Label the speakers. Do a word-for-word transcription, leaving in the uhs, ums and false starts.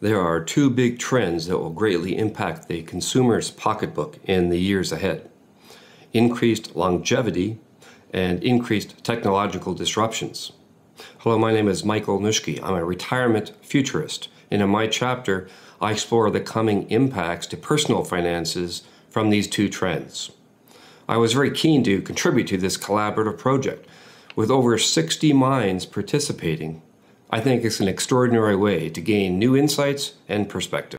Speaker 1: There are two big trends that will greatly impact the consumer's pocketbook in the years ahead: increased longevity and increased technological disruptions. Hello, my name is Michael Nuschke. I'm a retirement futurist, and in my chapter, I explore the coming impacts to personal finances from these two trends. I was very keen to contribute to this collaborative project. With over sixty minds participating, I think it's an extraordinary way to gain new insights and perspective.